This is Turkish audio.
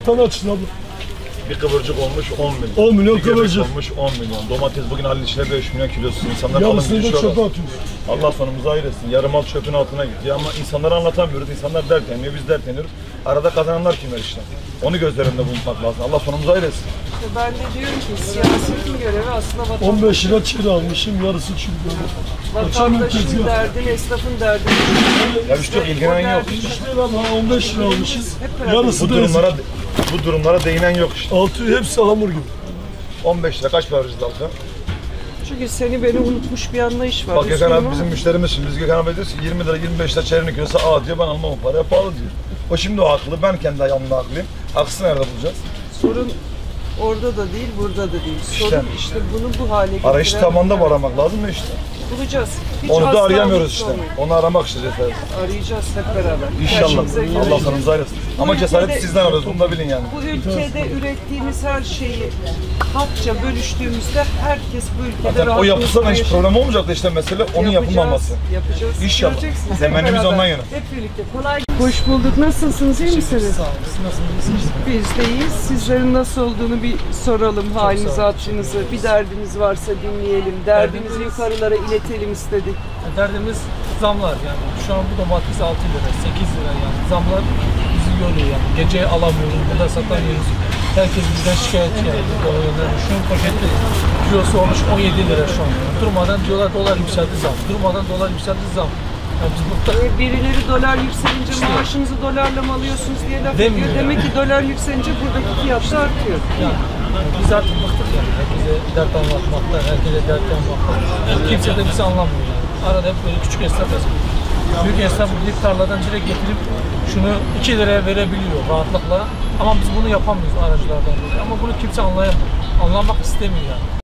tane açın abla. Bir kıvırcık olmuş 10 milyon. 10 milyon bir göbek kıvırcık. olmuş 10 milyon. Domates bugün halin içine 5 milyon kilosu. İnsanlar alım Yarısını gücü da şu çöpe kadar. atıyoruz. Allah sonumuzu ayırsın. Yarım mal çöpün altına gidiyor ama insanlara anlatamıyoruz. İnsanlar dert yanıyor, biz dert yanıyoruz. Arada kazananlar kimler işte? Onu göz önünde bulundurmak lazım. Allah sonumuzu ayırsın. Ben de diyorum ki siyasetin görevi aslında 15 lira çeri almışım, yarısı çünkü. vatandaşın derdini, esnafın derdini. Ya biz çok ilgilenen yok. İşte lan 15 lira almışız. Hep Yarısı Bu da ezik. durumlara değinen yok işte. Altı hepsi hamur gibi. 15 lira kaç para harcadı halka? Çünkü seni beni unutmuş bir anlayış var. Bak Gökhan Üzgünüm abi ama bizim müşterimiz şimdi. Biz Gökhan abi diyoruz ki 20 lira 25 lira çeyreğini kilosu diyor, ben almam o paraya, pahalı diyor. O şimdi o haklı, ben kendi ayağımda haklıyım. Haksız nerede bulacağız? sorun orada da değil, burada da değil. Sorun işte bunu bu hale getiren. Arayış tamamında mı aramak lazım mı işte? Bulacağız. Hiç Onu da asla arayamıyoruz mutlu işte. olmayın. Onu aramak işte cesaret. Arayacağız hep beraber. İnşallah. Başımıza Allah gelecek. sonumuzu ayırsın. Ama Bu cesareti ülkede- sizden arıyoruz, bunu da bilin yani. Bu ülkede ürettiğimiz her şeyi halkça bölüştüğümüzde herkes bu ülkede Zaten o rahat yapılsa da hiç yaşar. problem olmayacak da işte mesele onun yapılmaması. Yapacağız. İnşallah. Göreceksiniz. Temennimiz Hep beraber. ondan yana. Hep birlikte. Kolay. Hoş bulduk. Nasılsınız? İyi misiniz? Sağ olun. Siz nasılsınız? Biz de iyiyiz. Sizlerin nasıl olduğunu bir soralım. Halinizi, hatırınızı. Bir derdiniz varsa dinleyelim. Derdinizi yukarılara iletelim istedik. Derdimiz zamlar yani. Şu an bu domates 6 lira, 8 lira yani. Zamlar bizi yoruyor yani. Gece alamıyoruz, burada satamıyoruz. Herkes bizden şikayetçi yani. Şunun paketi kilosu olmuş 17 lira şu an. Durmadan diyorlar dolar yükseldi zam. Durmadan dolar yükseldi zam. Yani biz burada Birileri dolar yükselince maaşınızı dolarla mı alıyorsunuz diye laf Demiyor ediyor. yani. Demek ki dolar yükselince buradaki fiyat da artıyor. yani biz artık bıktık yani. Herkese dert anlatmaktan, herkese dert anlatmaktan. Kimse de bizi anlamıyor yani. Arada hep böyle küçük esnaf yazıyor. Büyük esnaf gidip tarladan direkt getirip şunu 2 liraya verebiliyor rahatlıkla. Ama biz bunu yapamıyoruz aracılardan dolayı. Ama bunu kimse anlayamıyor. Anlamak istemiyor yani.